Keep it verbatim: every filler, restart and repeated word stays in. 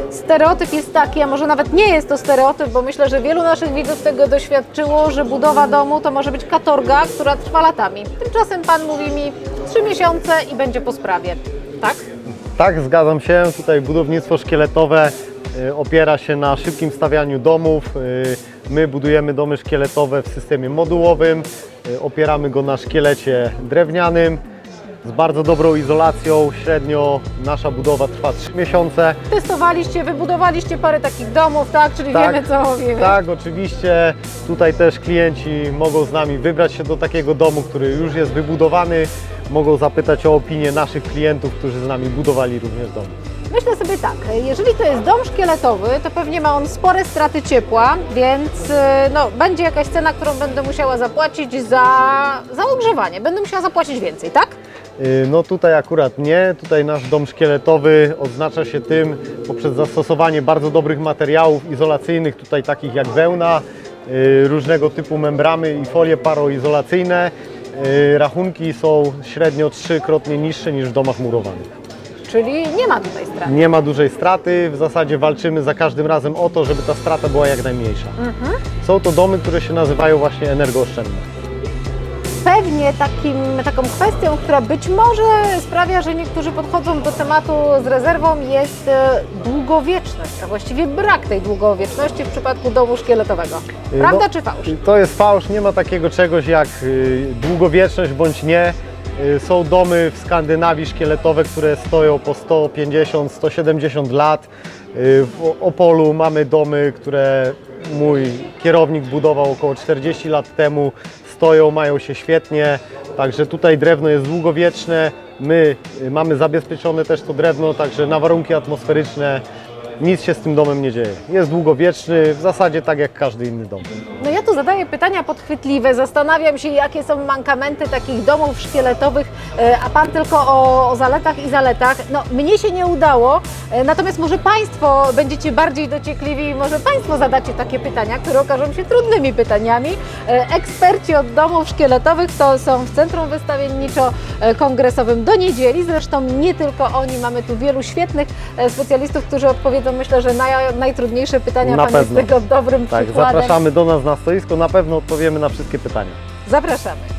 stereotyp jest taki, a może nawet nie jest to stereotyp, bo myślę, że wielu naszych widzów tego doświadczyło, że budowa domu to może być katorga, która trwa latami. Tymczasem Pan mówi mi trzy miesiące i będzie po sprawie, tak? Tak, zgadzam się. Tutaj budownictwo szkieletowe y, opiera się na szybkim stawianiu domów. Y, my budujemy domy szkieletowe w systemie modułowym. Y, opieramy go na szkielecie drewnianym z bardzo dobrą izolacją. Średnio nasza budowa trwa trzy miesiące. Testowaliście, wybudowaliście parę takich domów, tak? Czyli Tak, wiemy, co mówimy. Tak, oczywiście. Tutaj też klienci mogą z nami wybrać się do takiego domu, który już jest wybudowany. Mogą zapytać o opinię naszych klientów, którzy z nami budowali również dom. Myślę sobie tak, jeżeli to jest dom szkieletowy, to pewnie ma on spore straty ciepła, więc no, będzie jakaś cena, którą będę musiała zapłacić za, za ogrzewanie. Będę musiała zapłacić więcej, tak? No tutaj akurat nie. Tutaj nasz dom szkieletowy odznacza się tym poprzez zastosowanie bardzo dobrych materiałów izolacyjnych, tutaj takich jak wełna, różnego typu membrany i folie paroizolacyjne. Rachunki są średnio trzykrotnie niższe niż w domach murowanych. Czyli nie ma tutaj straty. Nie ma dużej straty, w zasadzie walczymy za każdym razem o to, żeby ta strata była jak najmniejsza. Mhm. Są to domy, które się nazywają właśnie energooszczędne. Pewnie takim, taką kwestią, która być może sprawia, że niektórzy podchodzą do tematu z rezerwą, jest e, długowieczność, a właściwie brak tej długowieczności w przypadku domu szkieletowego. Prawda No, czy fałsz? To jest fałsz, nie ma takiego czegoś jak y, długowieczność bądź nie. Y, są domy w Skandynawii szkieletowe, które stoją po sto pięćdziesiąt do stu siedemdziesięciu lat. Y, w Opolu mamy domy, które mój kierownik budował około czterdzieści lat temu. Stoją, mają się świetnie, także tutaj drewno jest długowieczne. My y, mamy zabezpieczone też to drewno, także na warunki atmosferyczne nic się z tym domem nie dzieje. Jest długowieczny, w zasadzie tak jak każdy inny dom. No ja tu zadaję pytania podchwytliwe, zastanawiam się, jakie są mankamenty takich domów szkieletowych, a Pan tylko o, o zaletach i zaletach. No mnie się nie udało, natomiast może Państwo będziecie bardziej dociekliwi i może Państwo zadacie takie pytania, które okażą się trudnymi pytaniami. Eksperci od domów szkieletowych to są w Centrum Wystawienniczo-Kongresowym do niedzieli, zresztą nie tylko oni, mamy tu wielu świetnych specjalistów, którzy odpowiedzą, myślę, że naj, najtrudniejsze pytania. Na Pan pewno. jest tego dobrym Tak, przykładem. zapraszamy do nas na stoisko, na pewno odpowiemy na wszystkie pytania. Zapraszamy.